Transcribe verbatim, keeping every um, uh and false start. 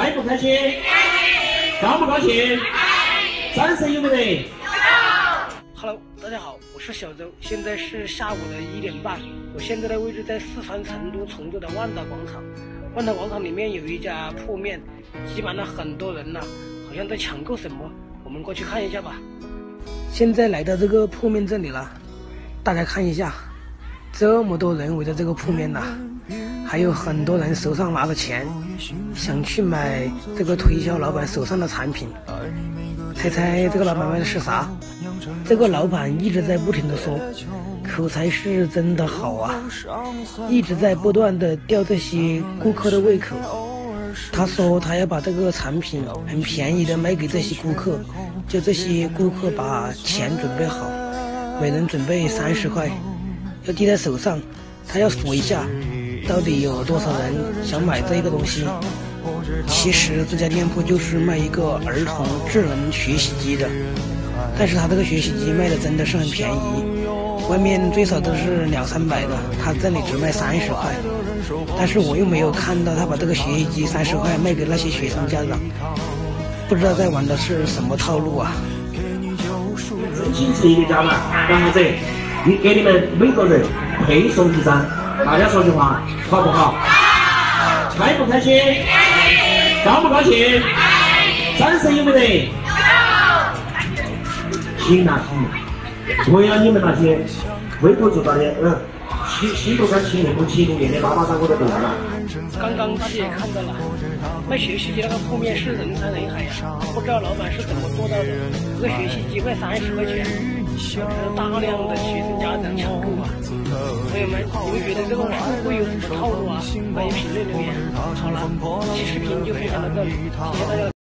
开不开心？高不高兴？掌声有没得 ？Hello， 大家好，我是小周，现在是下午的一点半。我现在的位置在四川成都崇州的万达广场。万达广场里面有一家铺面，挤满了很多人呐、啊，好像在抢购什么。我们过去看一下吧。现在来到这个铺面这里了，大家看一下，这么多人围着这个铺面呐、啊，还有很多人手上拿着钱，想去买这个推销老板手上的产品。猜猜这个老板卖的是啥？这个老板一直在不停的说，口才是真的好啊，一直在不断的吊这些顾客的胃口。他说他要把这个产品很便宜的卖给这些顾客，就这些顾客把钱准备好，每人准备三十块，要递在手上，他要数一下到底有多少人想买这个东西。其实这家店铺就是卖一个儿童智能学习机的，但是他这个学习机卖的真的是很便宜，外面最少都是两三百的，他这里只卖三十块。但是我又没有看到他把这个学习机三十块卖给那些学生家长，不知道在玩的是什么套路啊！ 真心诚意的家长，然后者你给你们每个人配送一张，大家说句话好不好？开不开心？高不高兴？掌声有没得？行啊行，为了你们那些微不足道的，嗯，心心不甘情不情不愿的妈妈桑我都不来了。 刚刚大家也看到了，卖学习机那个铺面是人山人海呀、啊，不知道老板是怎么做到的。这个学习机卖三十块钱，是大量的学生家长抢购啊！朋友们，你们觉得这个会不会有什么套路啊？欢迎评论留言。好了，这期视频就分享到这里，谢谢大家。